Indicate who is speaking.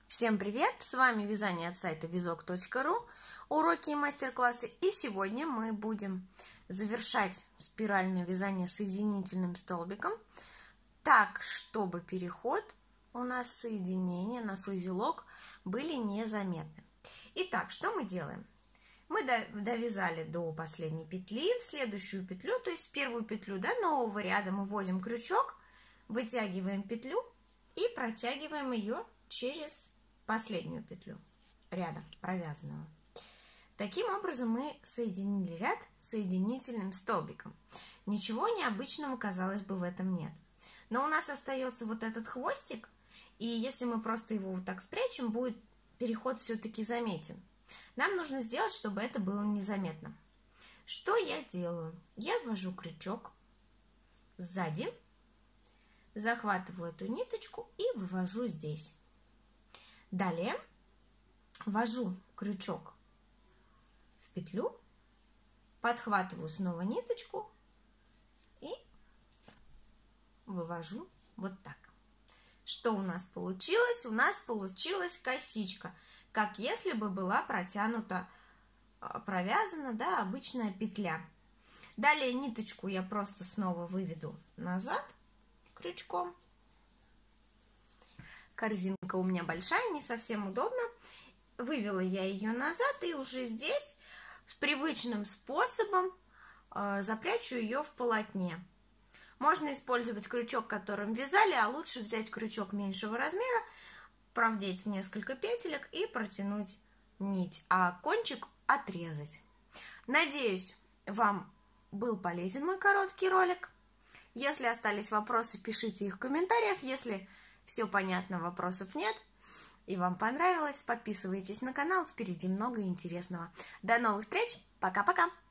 Speaker 1: Всем привет! С вами вязание от сайта вязок.ру, уроки и мастер-классы. И сегодня мы будем завершать спиральное вязание соединительным столбиком так, чтобы переход у нас соединения, наш узелок были незаметны. Итак, что мы делаем? Мы довязали до последней петли, в следующую петлю, то есть в первую петлю нового ряда мы вводим крючок, вытягиваем петлю и протягиваем ее через последнюю петлю ряда провязанного. Таким образом мы соединили ряд соединительным столбиком. Ничего необычного, казалось бы, в этом нет. Но у нас остается вот этот хвостик, и если мы просто его вот так спрячем, будет переход все-таки заметен. Нам нужно сделать, чтобы это было незаметно. Что я делаю? Я ввожу крючок сзади, захватываю эту ниточку и вывожу здесь. Далее ввожу крючок в петлю, подхватываю снова ниточку и вывожу вот так. Что у нас получилось? У нас получилась косичка, как если бы была протянута, провязана, обычная петля. Далее ниточку я просто снова выведу назад крючком. Корзинка у меня большая, не совсем удобно. Вывела я ее назад и уже здесь с привычным способом запрячу ее в полотне. Можно использовать крючок, которым вязали, а лучше взять крючок меньшего размера, провдеть в несколько петелек и протянуть нить, а кончик отрезать. Надеюсь, вам был полезен мой короткий ролик. Если остались вопросы, пишите их в комментариях. Если все понятно, вопросов нет, и вам понравилось, подписывайтесь на канал, впереди много интересного. До новых встреч, пока-пока!